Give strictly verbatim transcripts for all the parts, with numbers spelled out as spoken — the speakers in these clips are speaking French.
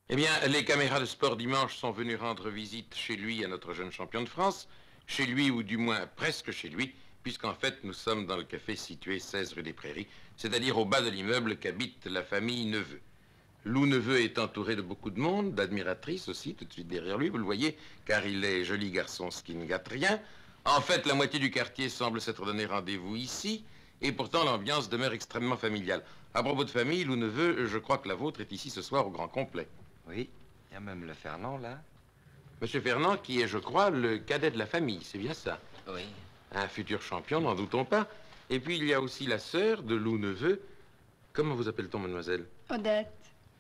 Eh bien, les caméras de Sport Dimanche sont venues rendre visite chez lui à notre jeune champion de France, chez lui ou du moins presque chez lui, puisqu'en fait nous sommes dans le café situé seize rue des Prairies, c'est-à-dire au bas de l'immeuble qu'habite la famille Neveu. Lou Neveu est entouré de beaucoup de monde, d'admiratrices aussi, tout de suite derrière lui, vous le voyez, car il est joli garçon, ce qui ne gâte rien. En fait, la moitié du quartier semble s'être donné rendez-vous ici, et pourtant l'ambiance demeure extrêmement familiale. À propos de famille, Lou Neveu, je crois que la vôtre est ici ce soir au grand complet. Oui, il y a même le Fernand, là. Monsieur Fernand, qui est, je crois, le cadet de la famille, c'est bien ça? Oui. Un futur champion, n'en doutons pas. Et puis, il y a aussi la sœur de Lou Neveu. Comment vous appelle-t-on, mademoiselle? Odette.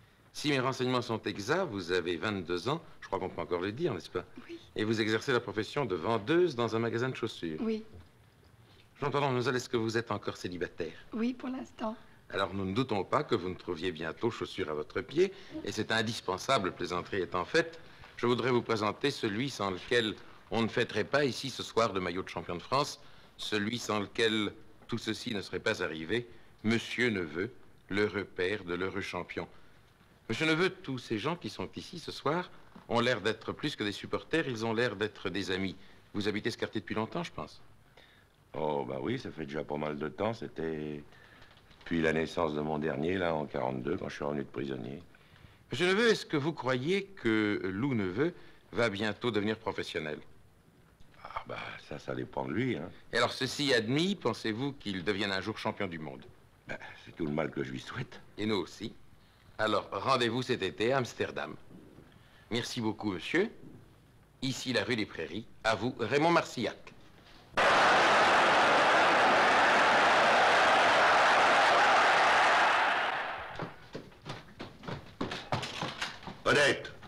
Si mes renseignements sont exacts, vous avez vingt-deux ans, je crois qu'on peut encore le dire, n'est-ce pas? Oui. Et vous exercez la profession de vendeuse dans un magasin de chaussures? Oui. J'entends, mademoiselle, est-ce que vous êtes encore célibataire? Oui, pour l'instant. Alors, nous ne doutons pas que vous ne trouviez bientôt chaussures à votre pied, et c'est indispensable, plaisanterie étant faite. Je voudrais vous présenter celui sans lequel on ne fêterait pas ici ce soir de maillot de champion de France, celui sans lequel tout ceci ne serait pas arrivé, Monsieur Neveu, l'heureux père de l'heureux champion. Monsieur Neveu, tous ces gens qui sont ici ce soir ont l'air d'être plus que des supporters, ils ont l'air d'être des amis. Vous habitez ce quartier depuis longtemps, je pense? Oh, bah oui, ça fait déjà pas mal de temps. C'était depuis la naissance de mon dernier, là, en quarante-deux, quand je suis revenu de prisonnier. Monsieur Neveu, est-ce que vous croyez que Lou Neveu va bientôt devenir professionnel? Ah, bah, ça, ça dépend de lui, hein. Et alors, ceci admis, pensez-vous qu'il devienne un jour champion du monde? Bah, c'est tout le mal que je lui souhaite. Et nous aussi. Alors, rendez-vous cet été à Amsterdam. Merci beaucoup, monsieur. Ici, la rue des Prairies. À vous, Raymond Marcillac. Odette!